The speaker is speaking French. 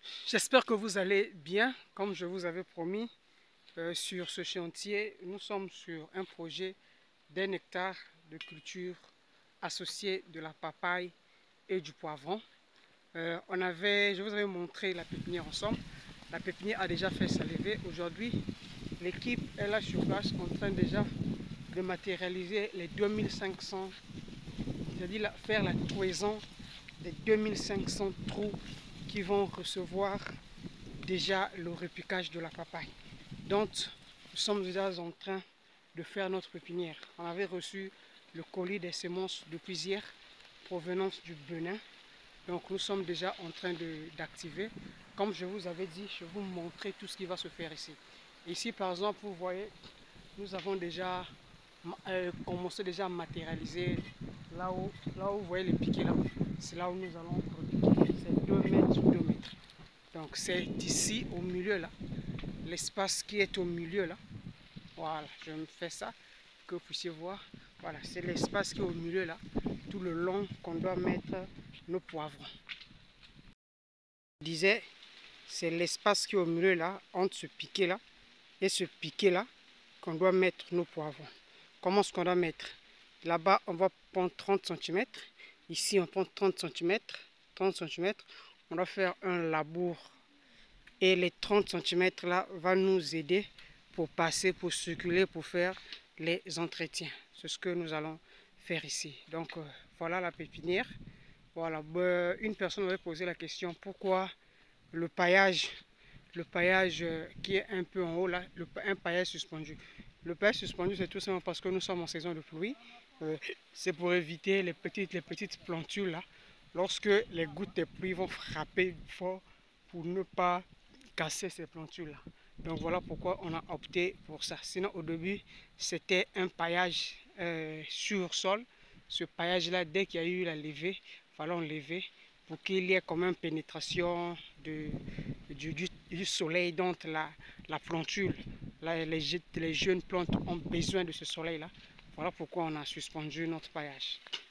J'espère que vous allez bien, comme je vous avais promis. Sur ce chantier, nous sommes sur un projet d'1 hectare de culture associé de la papaye et du poivron. Je vous avais montré la pépinière ensemble. La pépinière a déjà fait sa levée. Aujourd'hui, l'équipe est là sur place en train déjà de matérialiser les 2500, c'est-à-dire faire la cloison des 2500 trous qui vont recevoir déjà le repiquage de la papaye. Donc, nous sommes déjà en train de faire notre pépinière. On avait reçu le colis des semences depuis hier, provenance du Bénin. Donc, nous sommes déjà en train d'activer. Comme je vous avais dit, je vais vous montrer tout ce qui va se faire ici. Ici, par exemple, vous voyez, nous avons déjà commencé déjà à matérialiser là où vous voyez les piquets là. C'est là où nous allons repiquer. C'est 2 mètres sur 2 mètres. Donc c'est ici au milieu là, l'espace qui est au milieu là. Voilà, je me fais ça, que vous puissiez voir. Voilà, c'est l'espace qui est au milieu là, tout le long qu'on doit mettre nos poivrons. Je disais, c'est l'espace qui est au milieu là, entre ce piquet là et ce piquet là, qu'on doit mettre nos poivrons. Comment est-ce qu'on doit mettre? Là-bas, on va prendre 30 cm. Ici, on prend 30 cm. 30 cm. On doit faire un labour. Et les 30 cm là va nous aider pour passer, pour circuler, pour faire les entretiens. C'est ce que nous allons faire ici. Donc voilà la pépinière. Voilà, une personne m'avait posé la question pourquoi le paillage qui est un peu en haut là, un paillage suspendu. Le paillage suspendu, c'est tout simplement parce que nous sommes en saison de pluie. C'est pour éviter les petites plantules là. Lorsque les gouttes de pluie vont frapper fort pour ne pas casser ces plantules là. Donc voilà pourquoi on a opté pour ça. Sinon au début, c'était un paillage sur sol. Ce paillage là, dès qu'il y a eu la levée, il fallait enlever pour qu'il y ait quand même pénétration du soleil dans la plantule. Là, les jeunes plantes ont besoin de ce soleil là. Voilà pourquoi on a suspendu notre paillage.